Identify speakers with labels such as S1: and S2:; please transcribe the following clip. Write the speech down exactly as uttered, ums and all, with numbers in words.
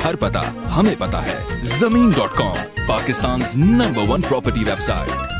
S1: हर पता हमें पता है। Zameen dot com, Pakistan number one property website.